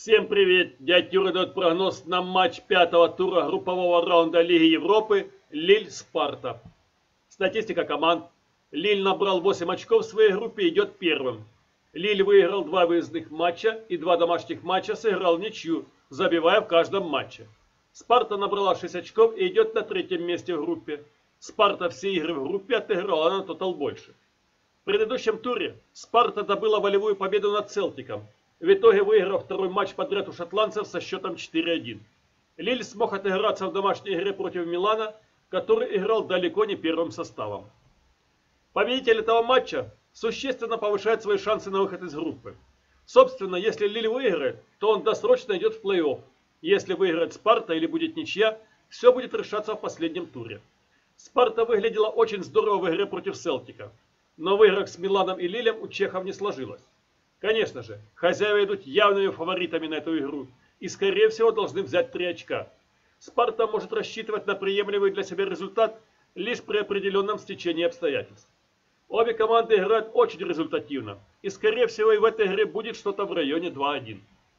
Всем привет! Дядя Юра дает прогноз на матч пятого тура группового раунда Лиги Европы Лилль-Спарта. Статистика команд. Лилль набрал 8 очков в своей группе и идет первым. Лилль выиграл 2 выездных матча и 2 домашних матча сыграл ничью, забивая в каждом матче. Спарта набрала 6 очков и идет на третьем месте в группе. Спарта все игры в группе отыграла на тотал больше. В предыдущем туре Спарта добыла волевую победу над Селтиком, в итоге выиграв второй матч подряд у шотландцев со счетом 4-1. Лилль смог отыграться в домашней игре против Милана, который играл далеко не первым составом. Победитель этого матча существенно повышает свои шансы на выход из группы. Собственно, если Лилль выиграет, то он досрочно идет в плей-офф. Если выиграет Спарта или будет ничья, все будет решаться в последнем туре. Спарта выглядела очень здорово в игре против Селтика, но в играх с Миланом и Лиллем у чехов не сложилось. Конечно же, хозяева идут явными фаворитами на эту игру и скорее всего должны взять 3 очка. Спарта может рассчитывать на приемлемый для себя результат лишь при определенном стечении обстоятельств. Обе команды играют очень результативно и скорее всего и в этой игре будет что-то в районе 2-1.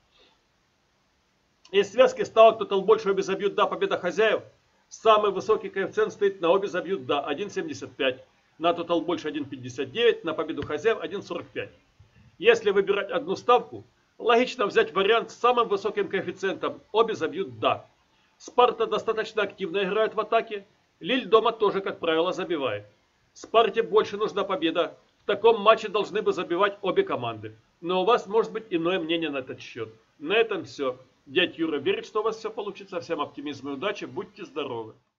Из связки ставок тотал больше обе забьют да победа хозяев. Самый высокий коэффициент стоит на обе забьют да 1,75, на тотал больше 1,59, на победу хозяев 1,45. Если выбирать одну ставку, логично взять вариант с самым высоким коэффициентом, обе забьют да. Спарта достаточно активно играет в атаке, Лилль дома тоже, как правило, забивает. Спарте больше нужна победа, в таком матче должны бы забивать обе команды. Но у вас может быть иное мнение на этот счет. На этом все. Дядя Юра верит, что у вас все получится. Всем оптимизма и удачи, будьте здоровы!